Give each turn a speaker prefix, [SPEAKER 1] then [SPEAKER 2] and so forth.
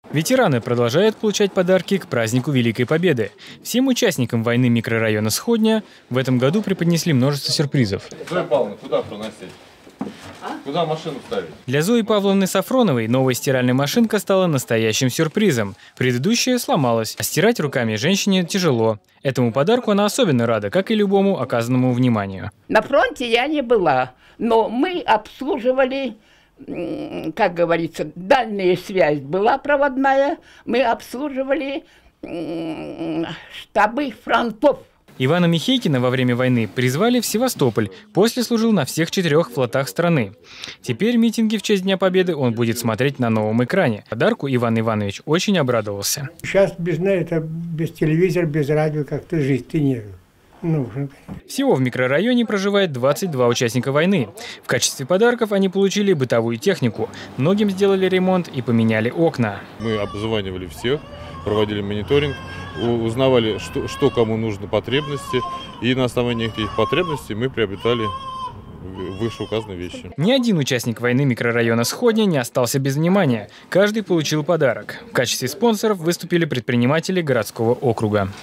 [SPEAKER 1] Ветераны продолжают получать подарки к празднику Великой Победы. Всем участникам войны микрорайона Сходня в этом году преподнесли множество сюрпризов.
[SPEAKER 2] Зоя Павловна, куда проносить? Куда машину ставить?
[SPEAKER 1] Для Зои Павловны Сафроновой новая стиральная машинка стала настоящим сюрпризом. Предыдущая сломалась, а стирать руками женщине тяжело. Этому подарку она особенно рада, как и любому оказанному вниманию.
[SPEAKER 3] На фронте я не была, но мы обслуживали, как говорится, дальняя связь была проводная, мы обслуживали штабы фронтов.
[SPEAKER 1] Ивана Михейкина во время войны призвали в Севастополь, после служил на всех 4 флотах страны. Теперь митинги в честь Дня Победы он будет смотреть на новом экране. Подарку Иван Иванович очень обрадовался.
[SPEAKER 4] Сейчас без телевизора, без радио как-то жить-то нет.
[SPEAKER 1] Всего в микрорайоне проживает 22 участника войны. В качестве подарков они получили бытовую технику. Многим сделали ремонт и поменяли окна.
[SPEAKER 2] Мы обзванивали всех, проводили мониторинг, узнавали, что кому нужно потребности, и на основании этих потребностей мы приобретали вышеуказанные вещи.
[SPEAKER 1] Ни один участник войны микрорайона Сходня не остался без внимания. Каждый получил подарок. В качестве спонсоров выступили предприниматели городского округа.